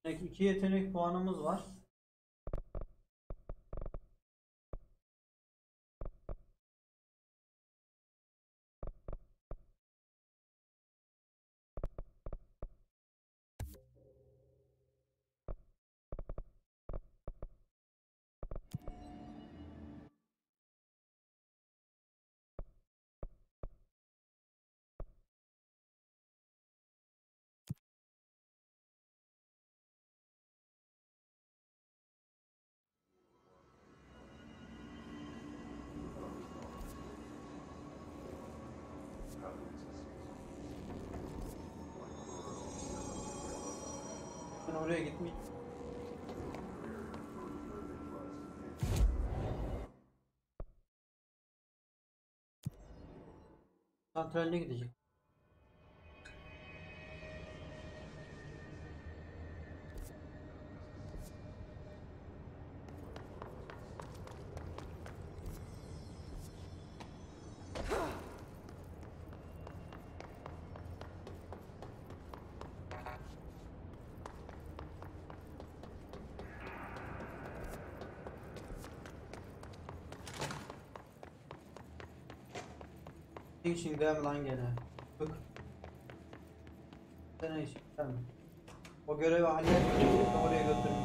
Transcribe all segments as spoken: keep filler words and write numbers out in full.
İki yetenek puanımız var. Ben oraya gitmeyeyim. Santraline gidecek. Ne için gelme lan gene. Bık. Sen için gelme. O görevi halletmeyecek. Oraya götürün.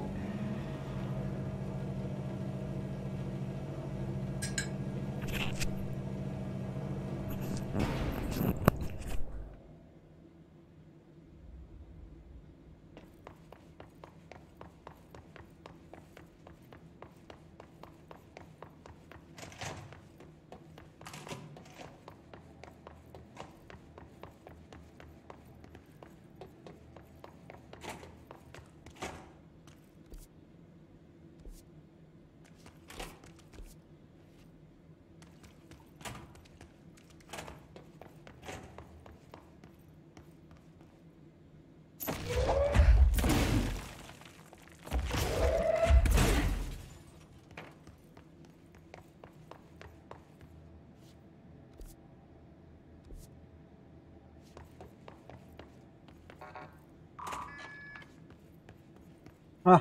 Hah.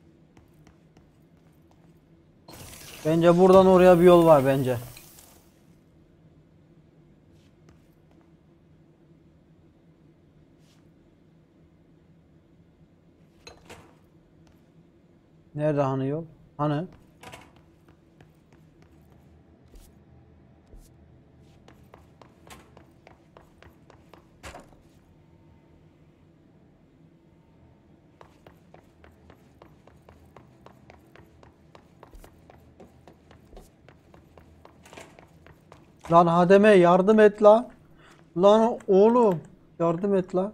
Bence buradan oraya bir yol var bence. Nerede hani yol? Hani? Lan Hademe yardım et lan. Lan oğlum yardım et lan.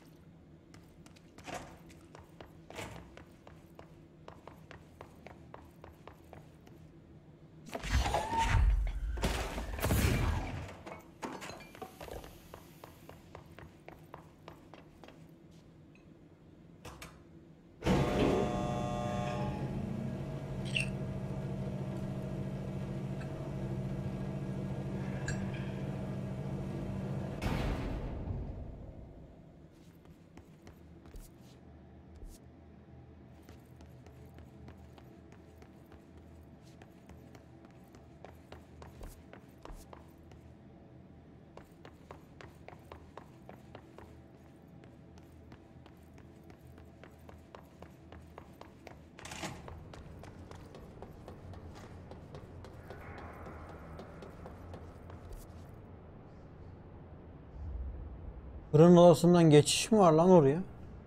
Fırın odasından geçiş mi var lan oraya?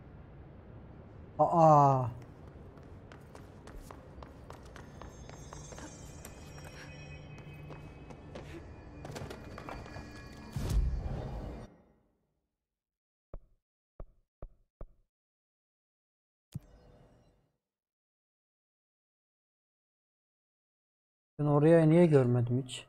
Aa. Ben oraya niye görmedim hiç?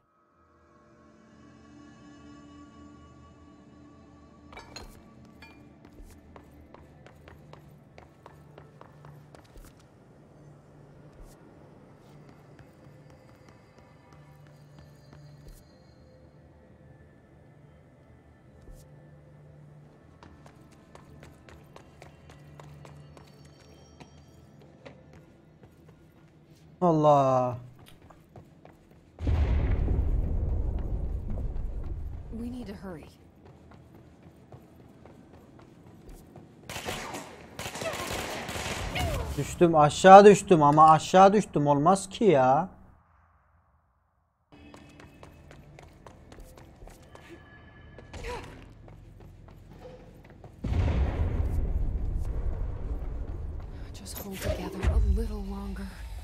Allah. We need to hurry. Düştüm, aşağı düştüm ama aşağı düştüm, olmaz ki ya. Just hold together a little longer.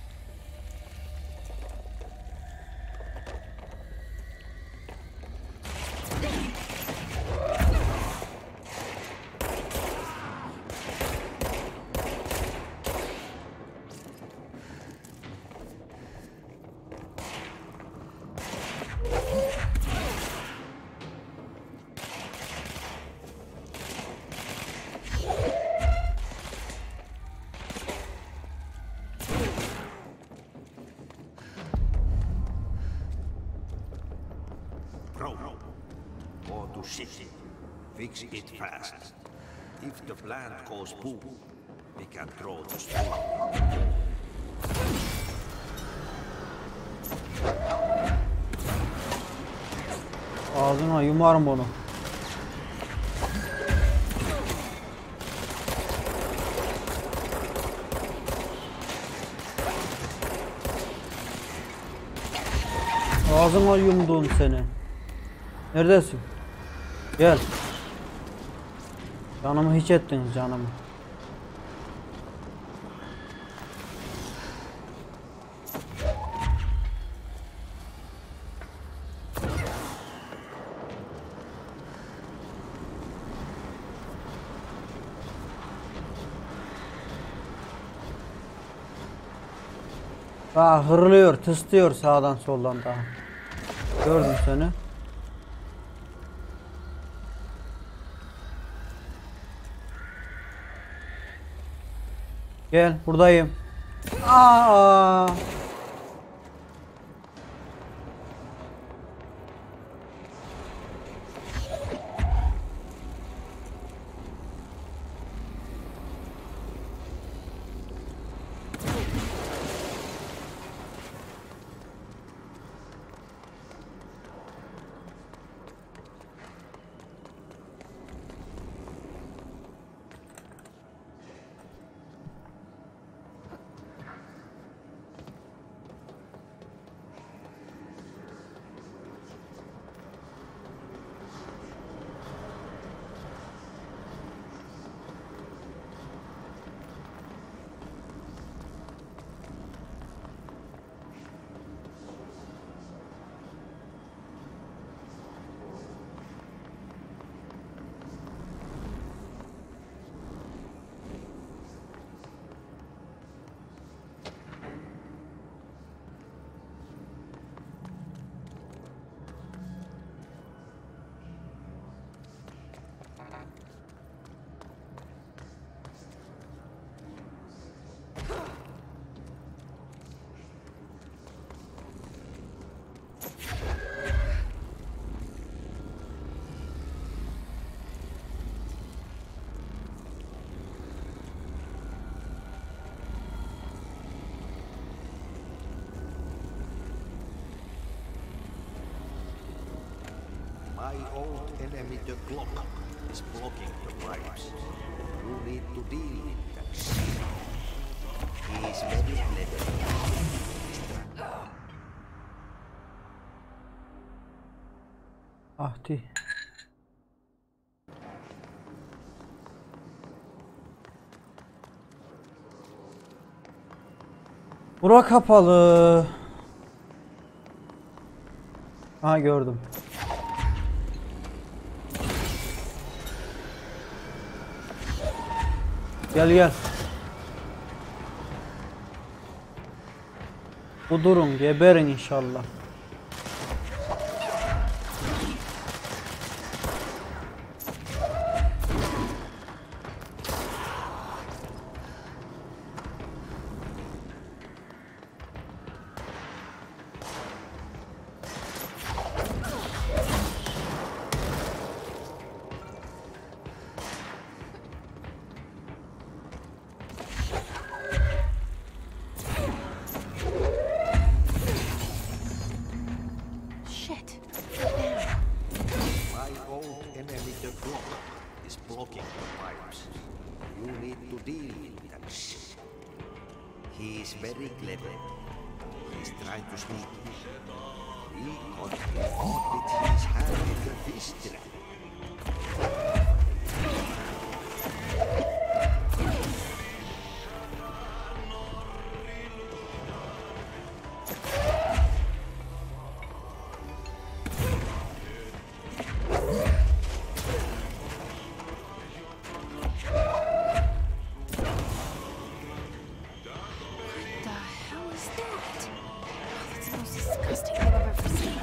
Go to ship. Fix it fast. If the plant goes boom, we can throw the spoon. Ağzına yumarım onu. Ağzına yumduğum seni. Neredesin? Gel. Canımı hiç ettiniz, canımı. Daha hırlıyor, tıslıyor sağdan soldan daha. Gördüm seni. Gel, buradayım. Aa! My old enemy, the clock, is blocking the pipes. You need to deal with that. He is very clever. Ahdi. Bura kapalı. Ha, gördüm. Gel gel. Bu durun, geberin inşallah. Shit. What now? My old enemy, the Glock, is blocking the pipes. You need to deal with that shit. He is very clever. He's trying to sneak me. He caught me caught with his hand in the fish trap. The hell is that? Oh, that's the most disgusting thing I've ever seen.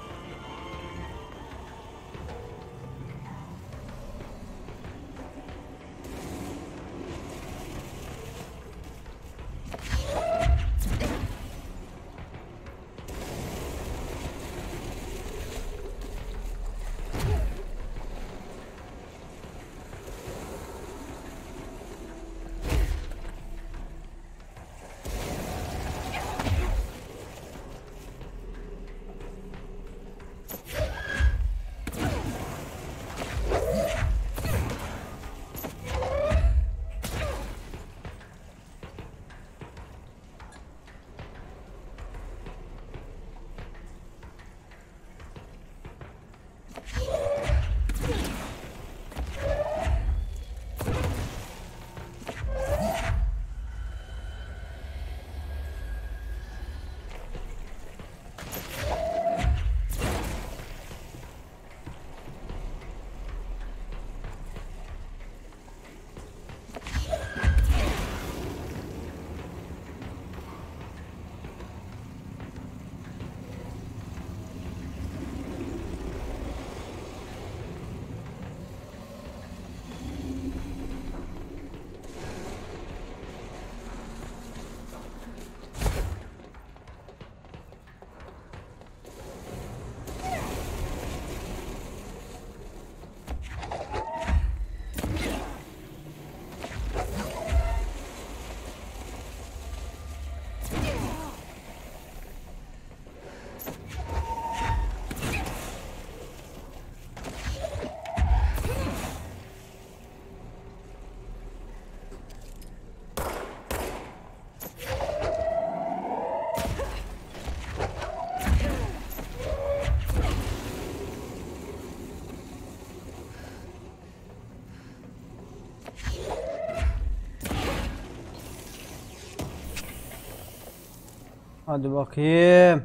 Hadi bakayım.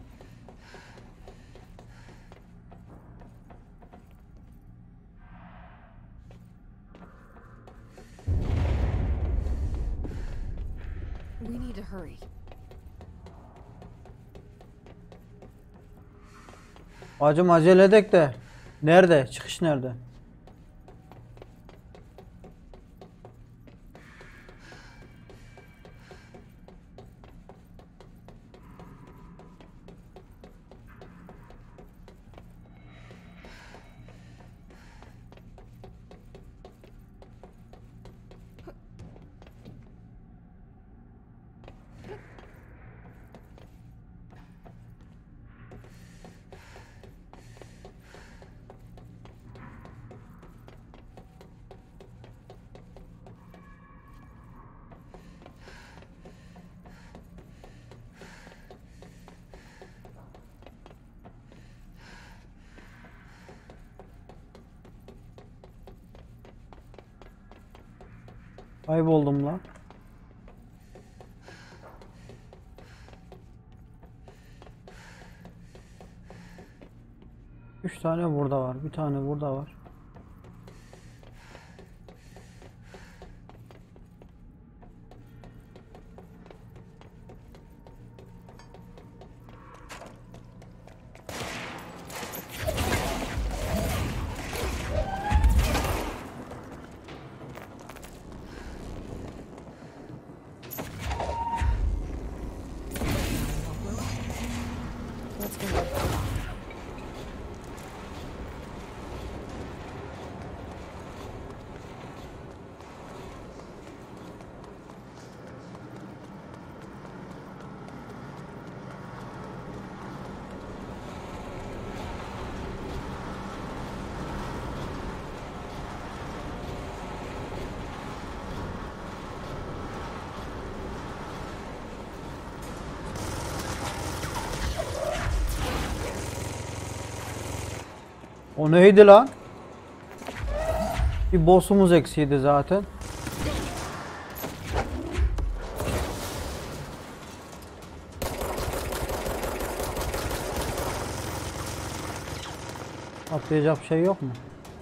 We need to hurry. Bacım acele edek de. Nerede? Çıkış nerede? Kayboldum lan. Üç tane burada var. Bir tane burada var. Let's go. O neydi lan? Bir boss'umuz eksiydi zaten. Atlayacak bir şey yok mu?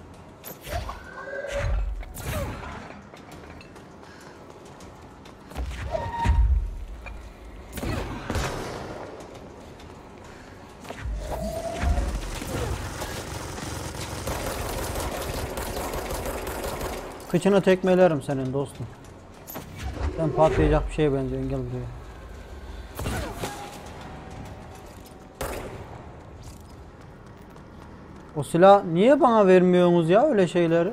Kıçını tekmelerim senin dostum. Sen patlayacak bir şeye benziyorsun, gel buraya. O silah niye bana vermiyorsunuz ya öyle şeyleri?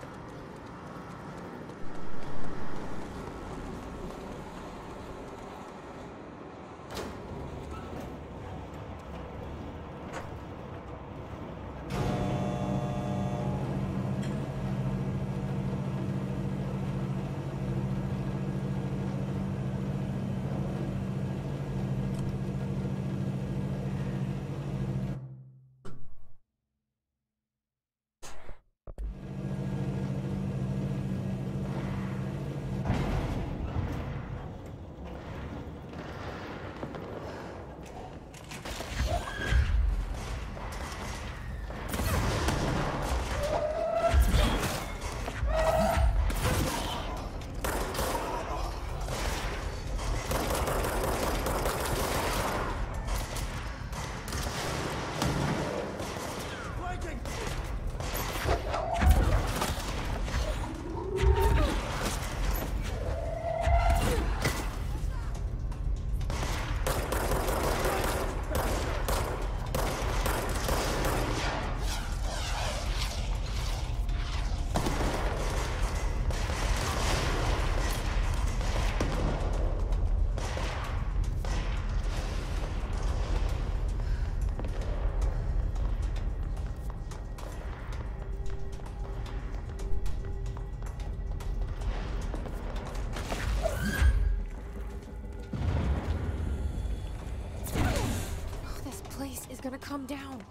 This place is gonna come down.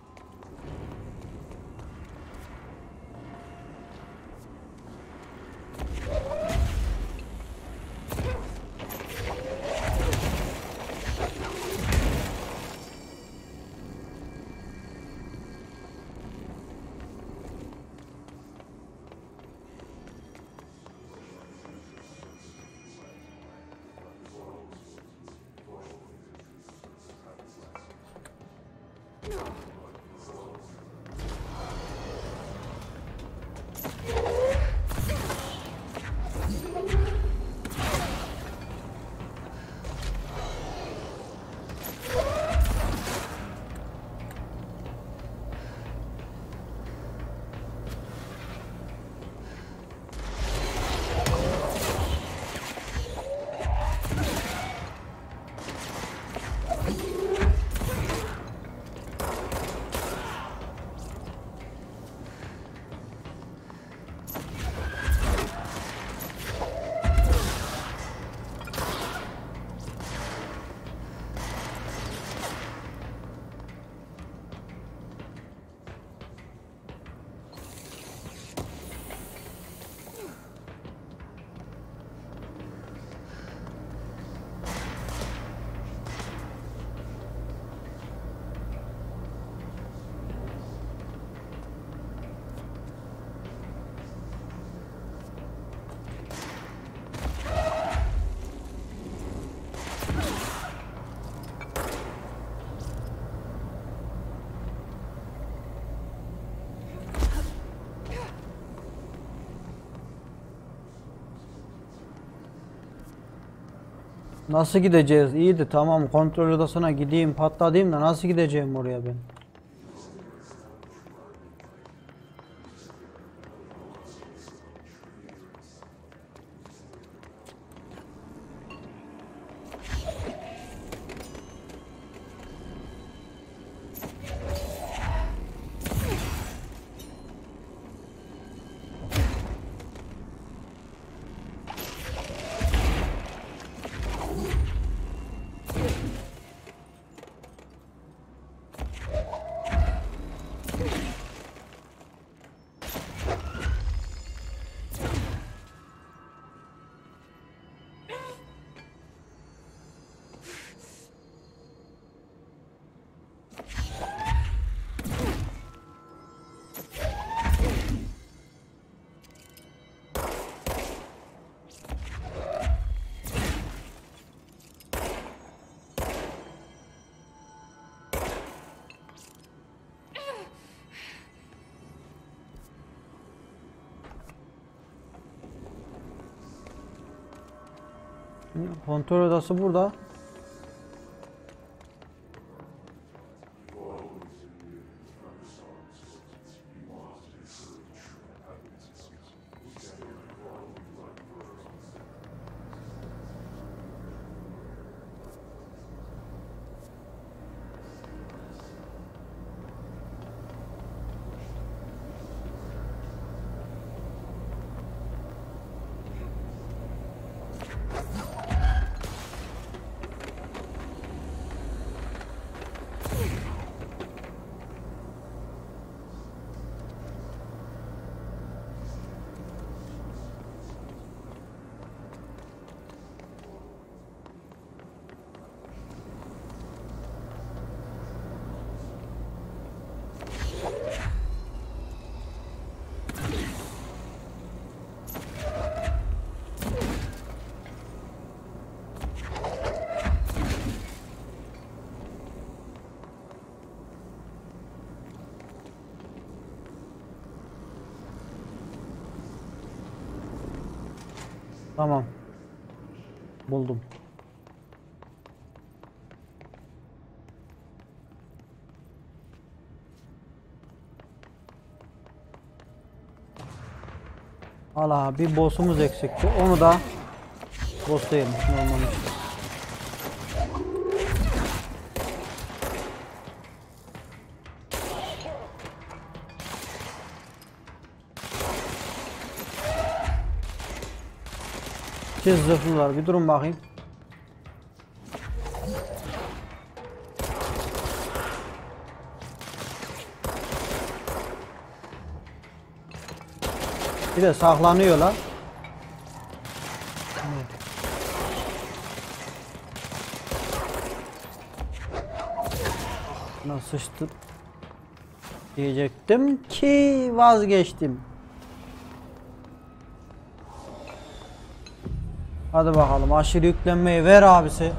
Nasıl gideceğiz? İyiydi, tamam, kontrol odasına gideyim, patladayım da nasıl gideceğim oraya ben? Kontrol odası burada. Tamam. Buldum. Ala bir boss'umuz eksikti. Onu da boss değilmiş, normalmiş. Siz zırhlılar bir durun bakayım. Bir de saklanıyorlar. Nasıl sıçtı diyecektim ki vazgeçtim. Hadi bakalım, aşırı yüklenmeyi ver abisi.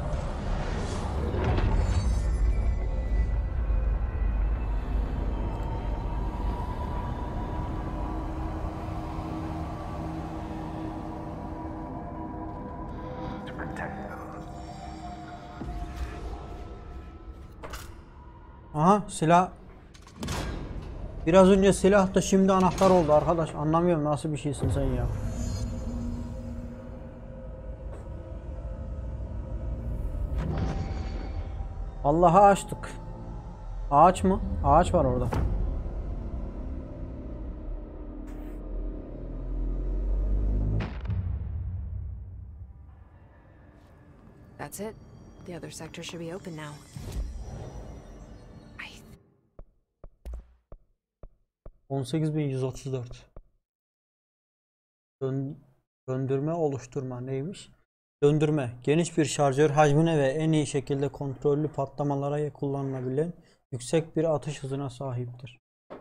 Aha silah. Biraz önce silah da şimdi anahtar oldu arkadaş. Anlamıyorum nasıl bir şeysin sen ya. Allah'a açtık. Ağaç mı? Ağaç var orada. That's it. The other sector should be open now. I on sekiz bin yüz otuz dört. Dön döndürme oluşturma neymiş? Döndürme, geniş bir şarjör hacmine ve en iyi şekilde kontrollü patlamalara kullanılabilen yüksek bir atış hızına sahiptir.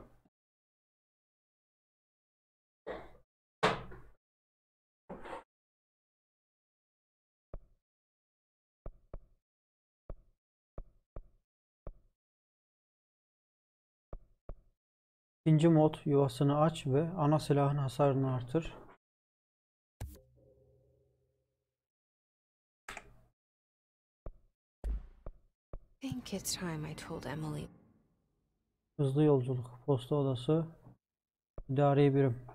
İkinci mod, yuvasını aç ve ana silahın hasarını artır. think it's time I told Emily. Hızlı yolculuk, posta odası, idari birim.